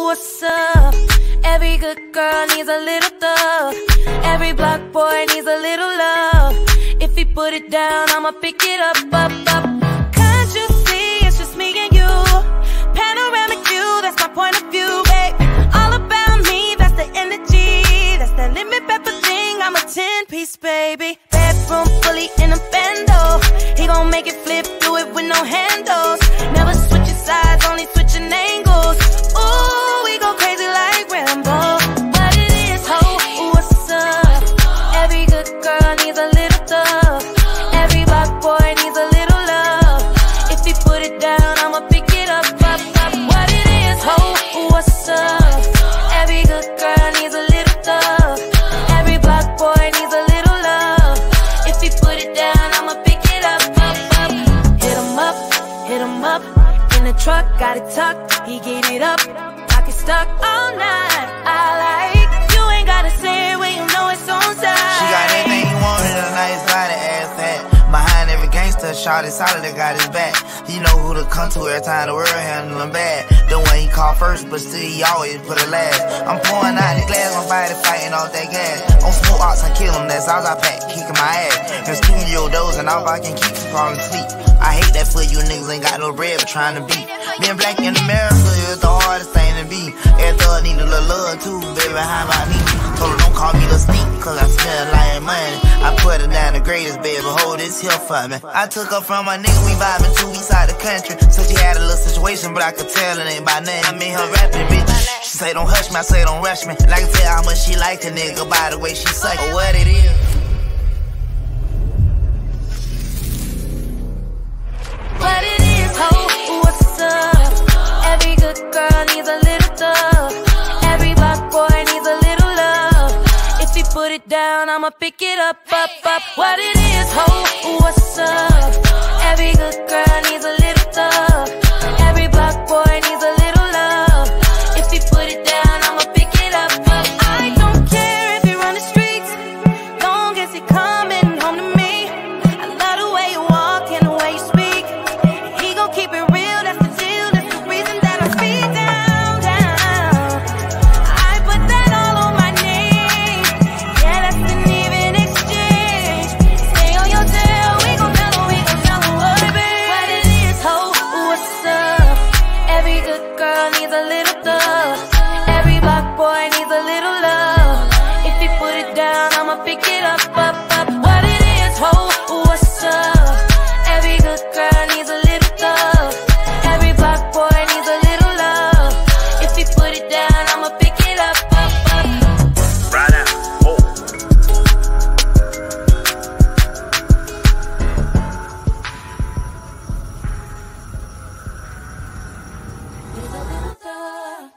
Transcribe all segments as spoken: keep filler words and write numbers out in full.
what's up? Every good girl needs a little thug. Every block boy needs a little love. If he put it down, I'ma pick it up, up, up. Can't you see it's just me and you? Panoramic view, that's my point of view, babe. All about me, that's the energy. That's that lemon pepper thing, I'm a ten-piece, baby. Bedroom fully in a bando. He gon' make it flip, do it with no handles. Never switching sides, only switching angles. Ooh, we go crazy like Rambo. What it is, ho, what's up? Every good girl needs a little thug. Every block boy needs a little love. If he put it down, I'ma pick it up, up, up. What it is, ho, what's up? Every good girl needs a little thug. Every block boy needs a little love. If he put it down, I'ma pick it up, up, up. Hit him up, hit him up. In the truck, got it tucked, he get it up. Pocket stuck all night, I like. You ain't gotta say it when you know it's on side. She got everything you want in a nice body, ass fat. Behind every gangster, shawty solid, that got his back. He know who to come to every time the world handle him bad. The one he call first, but still he always put it last. I'm pouring out the glass, my body fighting off that gas. On smoke ox, I kill him, that's all I pack, kicking my ass. In studio doors and all I can keep from falling asleep. I hate that for you niggas ain't got no bread but trying to beat. Being black in America is the hardest thing to be. Every thug need a little love too, baby, how about me? Told her don't call me the sneak, cause I smell like money. I put her down the greatest, baby, hold this here for me. I took her from my nigga, we vibing two weeks out the country. So she had a little situation, but I could tell it ain't about nothing. I made her rapping, bitch. She say don't hush me, I say don't rush me. Like I tell how much she like a nigga by the way she suck or what it is. What it is, ho, what's up? Every good girl needs a little thug. Every block boy needs a little love. If he put it down, I'ma pick it up, up, up. What it is, ho, what's up? Every good girl needs a little thug. Every block boy needs a little love. If he put it down, I'ma pick it up, up. I don't care if he run the streets, long as he coming home to me. I love the way you walk and the way you speak. He gon' keep it real, that's the deal. That's the reason that I speak down, down. I put that all on my name. Yeah, that's an even exchange. Stay on your tail, we gon' tell him, we gon' tell him what it is. What it is, ho, what's up? Every good girl needs a little thug. Every block boy needs a little love. If he put it down, I'ma pick it up, up, up. What it is, ho, what's up? Every good girl needs a little thug. Every block boy needs a little love. If he put it down, I'ma pick it up, up, up. Right out. Oh. Needs a little thug.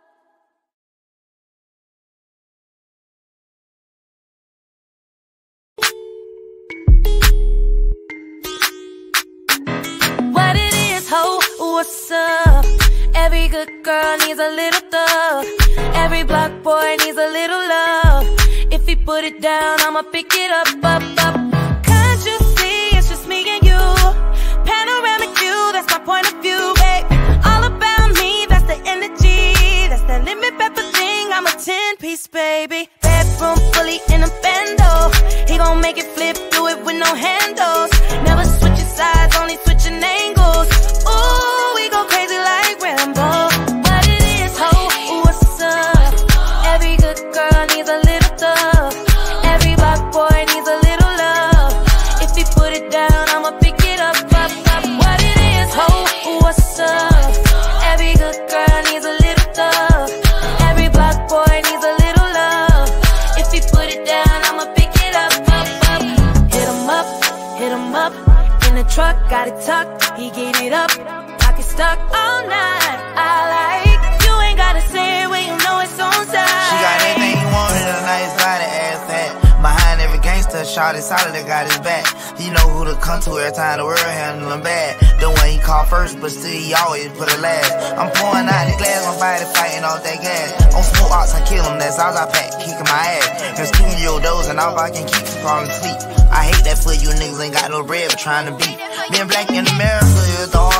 What it is, ho, what's up? Every good girl needs a little thug. Every block boy needs a little love. If he put it down, I'ma pick it up, up, up. Can't you see it's just me and you? Panoramic view, that's my point of view, babe. All about me, that's the energy. That's that lemon pepper thing, I'm a ten-piece, baby. Bedroom fully in a bando. He gon' make it flip, do it with no handles. Never switching sides, only switching angles. Ooh, we go crazy like Rambo. What it is, ho, what's up? Every good girl needs a little thug. Every block boy needs a little love. If he put it down, I'ma pick it up, up, up. What it is, ho, what's up? Every good girl needs a little thug. Every block boy needs a little love. If he put it down, I'ma pick it up, up, up. Hit him up, hit him up. In the truck, got it tucked, he get it up. Pocket stuck all night, I like. You ain't gotta say it when you know it's on side. She got everything you want in a nice body, ass fat. Behind every gangster, shawty solid, that got his back. He know who to come to every time the world handle him bad. The one he call first, but still he always put it last. I'm pouring out the glass, my body fighting off that gas. On smoke ox, I kill him, that's all I pack, kicking my ass. In studio doors and all I can keep from falling asleep. I hate that for you niggas ain't got no bread but trying to beat. Being black in America is the hardest thing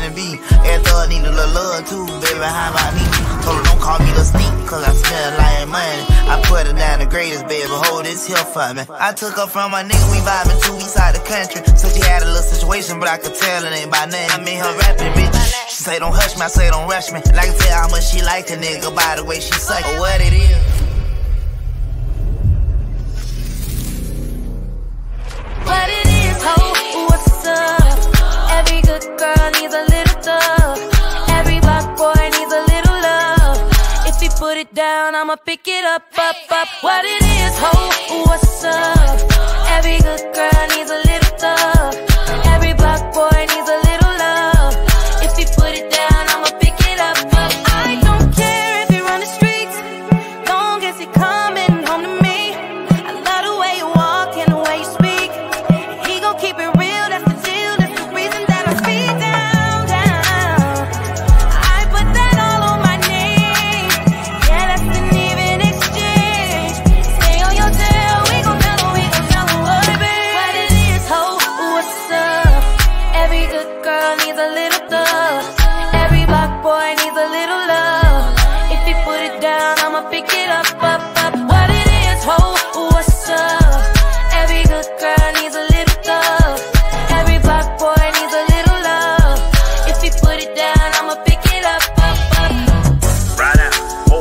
standing B. Every thug need a little love too, baby, behind my knee. Told her don't call me the sneak, cause I smell like money. I put her down the greatest, baby, hold this here for me. I took her from my nigga, we vibing to east side of the country. So she had a little situation, but I could tell it ain't by name. I mean her rapping, bitch. She say don't hush me, I say don't rush me. And I can tell how much she like a nigga by the way she suck or what it is. What it is, ho, what's up? Every good girl needs a little thug. Every black boy needs a little love. If he put it down, I'ma pick it up, up, up. What it is, ho, what's up? Every good girl needs a little thug. Every black boy needs a little love. If he put it down, I'ma pick it up, up. I don't care if he run the streets, long as he coming home to me. I love the way you walk and the way you speak. He gon' keep it real, that's the deal. That's the reason that I'm speed down, down. I put that all on my name. Yeah, that's an even exchange. Stay on your tail, we gon' tell him, we gon' tell him what it is. What it is, ho, what's up? Every good girl needs a little thug. Every black boy needs a little love. If he put it down, I'ma pick it up, up, up. What it is, ho, what's up? Every good girl needs a little thug. Every black boy needs a little love. If he put it down, I'ma pick it up, up, up. Right out. Oh.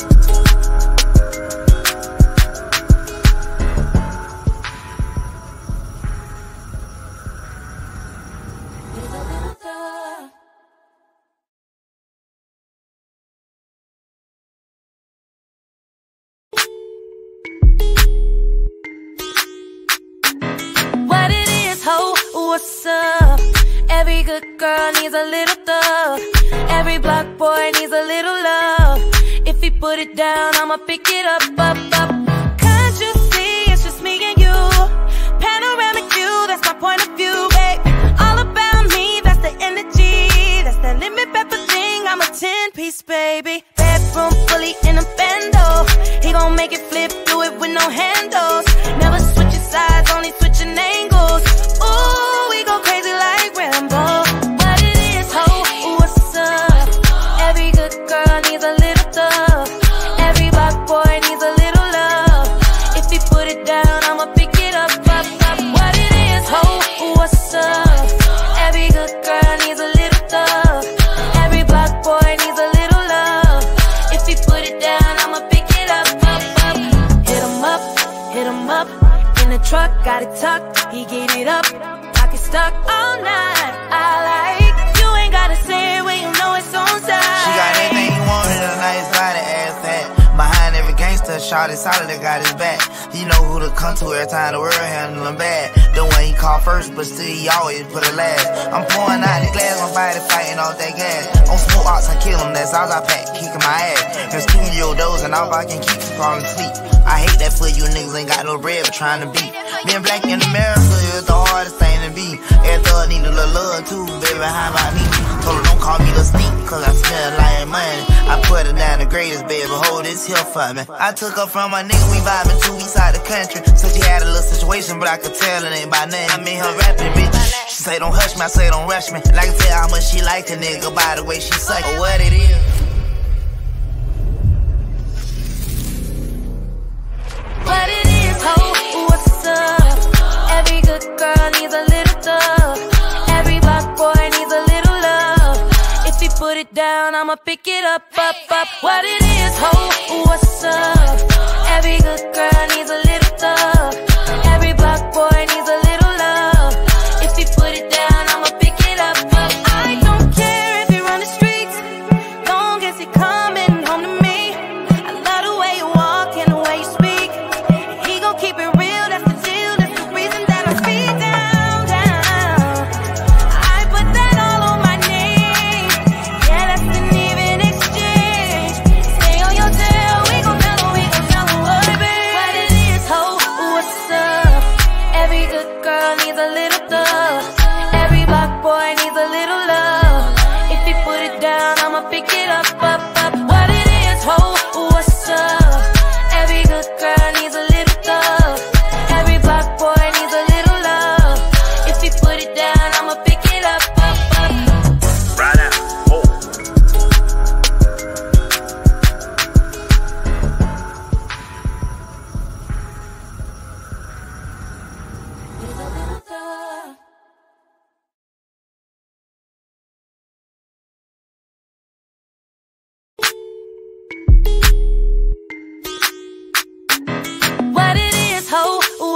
What it is, ho, what's up? Every good girl needs a little thug. Every black boy needs a little love. If he put it down, I'ma pick it up, up, up. Can't you see it's just me and you? Panoramic view, that's my point of view, babe. All about me, that's the energy. That's that limit pepper thing, I'm a ten-piece, baby. Bedroom fully in a bando. He gon' make it flip, do it with no handles. Never switching sides, only switching angles. Ooh, we go crazy like Rambo. What it is, ho, what's up? Every good girl needs a little thug. Every black boy needs a little love. If he put it down, I'ma pick it up, up, up. What it is, ho, what's up? Every good girl needs a little thug. Every black boy needs a little love. If he put it down, I'ma pick it up, up, up. Hit him up, hit him up. In the truck, got it tucked, he get it up. Pocket stuck all night, I like. You ain't gotta say it when you know it's on side. She got everything you want in a nice body, ass fat. Behind every gangster, shot is solid, that got his back. He know who to come to every time the world handle him bad. The one he called first, but still he always put it last. I'm pouring out the glass, my body fighting off that gas. On smoke ox, I kill him, that's all I pack, kicking my ass. In studio doors, and all I can keep from falling asleep. I hate that for you niggas ain't got no bread but trying to beat. Being black in America is the hardest thing to be. Every thug need a little love too, baby, behind my knee. Told her don't call me the sneak, cause I smell like money. I put her down the greatest, baby, hold this here for me. I took her from my nigga, we vibing to east side of the country. So she had a little situation, but I could tell it ain't by name. I mean her rapping, bitch. She say don't hush me, I say don't rush me. And I can tell how much she like a nigga by the way she suck or what it is. What it is, ho, what's up? Every good girl needs a little thug. Every black boy needs a little love. If he put it down, I'ma pick it up, up, up. What it is, ho, what's up? Every good girl needs a little thug. Every black boy needs a little love. If he put it down, I'ma pick it up, up. I don't care if he run the streets, long as he coming home to me. I love the way you walk and the way you speak. He gon' keep it real, that's the deal. That's the reason that I'm speed down, down. I put that all on my name. Yeah, that's an even exchange. Stay on your tail, we gon' tell him, we gon' tell him what it is. What it is, ho, what's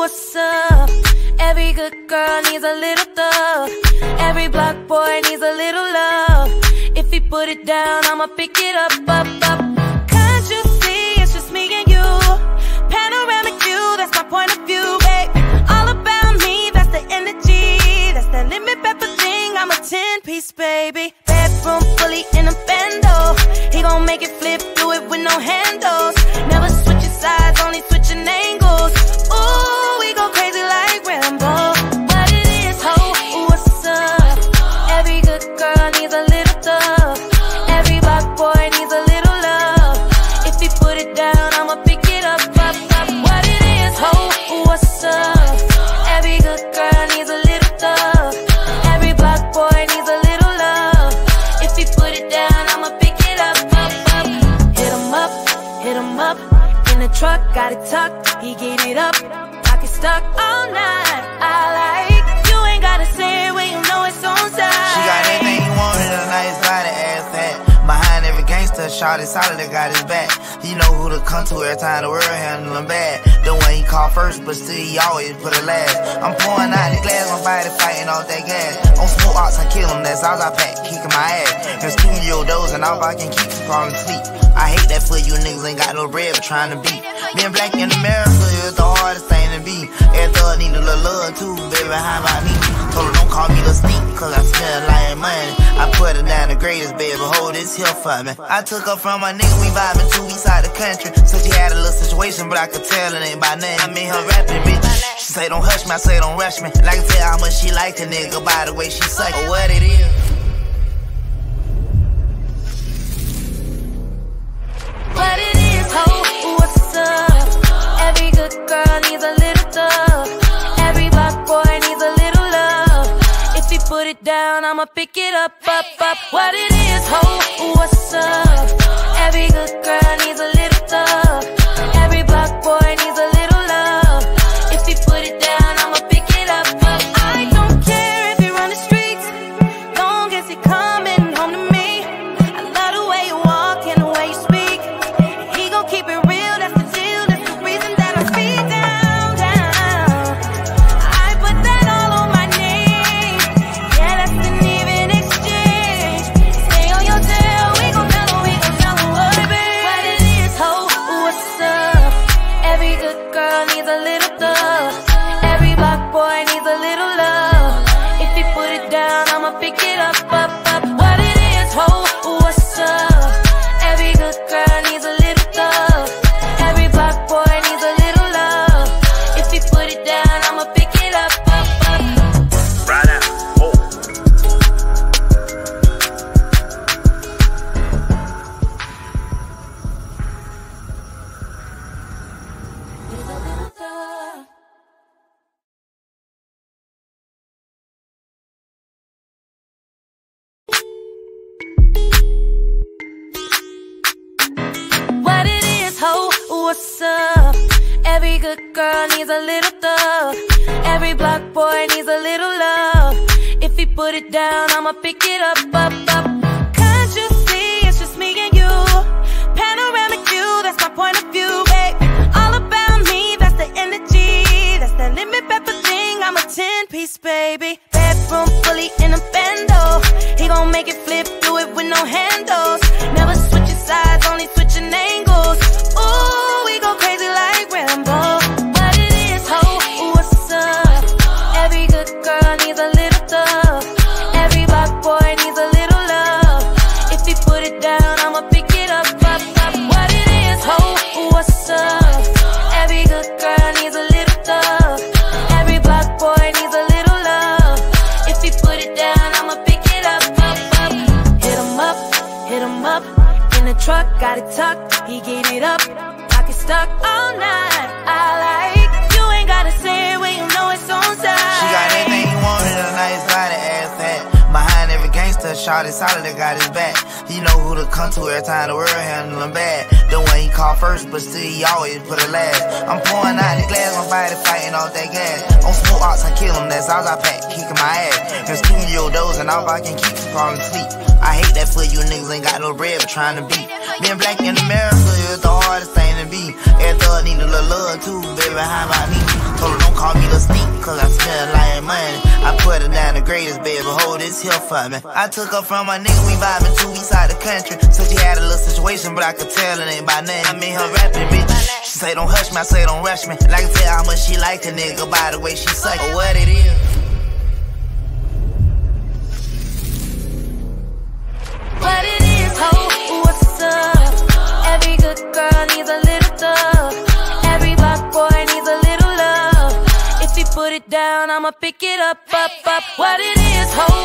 what's up? Every good girl needs a little thug. Every block boy needs a little love. If he put it down, I'ma pick it up, up, up. Can't you see it's just me and you? Panoramic view, that's my point of view, babe. All about me, that's the energy. That's that lemon pepper thing, I'm a ten-piece, baby. Bedroom fully in a bando. He gon' make it flip, do it with no handles. Never switching sides, only switching angles. Ooh, we go crazy like Rambo. What it is, ho, what's up? Every good girl needs a little thug. Every black boy needs a little love. If he put it down, I'ma pick it up, up, up. What it is, ho, what's up? Every good girl needs a little thug. Every black boy needs a little love. If he put it down, I'ma pick it up, up, up. Hit him up, hit him up. In the truck, got it tucked, he get it up. Pocket stuck all night, I like. You ain't gotta say it when you know it's on side. She got everything you want in a nice body, ass fat. Behind every gangster, shawty solid, that got his back. He know who to come to every time the world handle him bad. The one he call first, but still he always put it last. I'm pouring out the glass, my body fighting off that gas. On smoke ox, I kill him, that's all I pack, kicking my ass. In studio doors, and all I can keep from falling asleep. I hate that for you niggas ain't got no bread but trying to beat. Being black in America is the hardest thing to be. Every thug need a little love too, baby, behind my knee. Told her don't call me the sneak, cause I smell like money. I put her down the greatest, baby, hold this here for me. I took her from my nigga, we vibing two weeks out the country. So she had a little situation, but I could tell it ain't by name. I made her rapping, bitch. She say don't hush me, I say don't rush me. Like I tell how much she like a nigga by the way she suck or what it is. What it is, ho, what's up? Every good girl needs a little thug. Every black boy needs a little love. If he put it down, I'ma pick it up, up, up. What it is, ho, what's up? Every good girl needs a little thug. Every black boy needs a little love. If he put it down, I'ma pick it up, up. I don't care if he run the streets, long as he coming home to me. I love the way you walk and the way you speak. He gon' keep it real, that's the deal. That's the reason that I speak down, down. I put that all on my name. Yeah, that's an even exchange. Stay on your tail, we gon' tell him, we gon' tell him what it is. What it is, ho, what's up? Every good girl needs a little thug. Every black boy needs a little love. If he put it down, I'ma pick it up, up, up. What it is, ho, what's up? Every good girl needs a little thug. Every black boy needs a little love. If he put it down, I'ma pick it up, up, up. Right out. Oh. What it is, ho, what's up? Every good girl needs a little thug. Every black boy needs a little love. If he put it down, I'ma pick it up, up, up. Can't you see it's just me and you? Panoramic view, that's my point of view, babe. All about me, that's the energy. That's that lemon pepper thing, I'm a ten-piece, baby. Bedroom fully in a bando. He gon' make it flip, do it with no handles. Never switching sides, only switching angles. Ooh, we go crazy like Rambo. What it is, ho, what's up? Every good girl needs a little thug. Every black boy needs a little love. If he put it down, I'ma pick it up, up, up. What it is, ho, what's up? Every good girl needs a little thug. Every black boy needs a little love. If he put it down, I'ma pick it up, up, up. Hit him up, hit him up. In the truck, got it tucked, he get it up. Pocket stuck all night, I like. You ain't gotta say it when you know it's on side. She got everything you want in a nice body, ass fat. Behind every gangster, shawty solid, that got his back. He know who to come to every time the world handle him bad. The one he call first, but still he always put it last. I'm pouring out the glass, my body fighting off that gas. On smoke ox, I kill him, that's all I pack, kicking my ass. In studio doors, and all I can keep from falling asleep. I hate that for you niggas ain't got no bread but trying to beat. Being black in America is the hardest thing to be. Every thug need a little love too, baby, behind my knee. Told her don't call call me the sneak, cause I smell like money. I put her down the greatest, baby, hold this here for me. I took her from my nigga, we vibing to east side of the country. So she had a little situation, but I could tell it ain't by name. I made her rapping, bitch. She say don't hush me, I say don't rush me. And I can tell how much she like the nigga by the way she suck or what it is. What it is, ho, what's up? Every good girl needs a little thug. Every black boy needs a little love. If he put it down, I'ma pick it up, up, up. What it is, ho,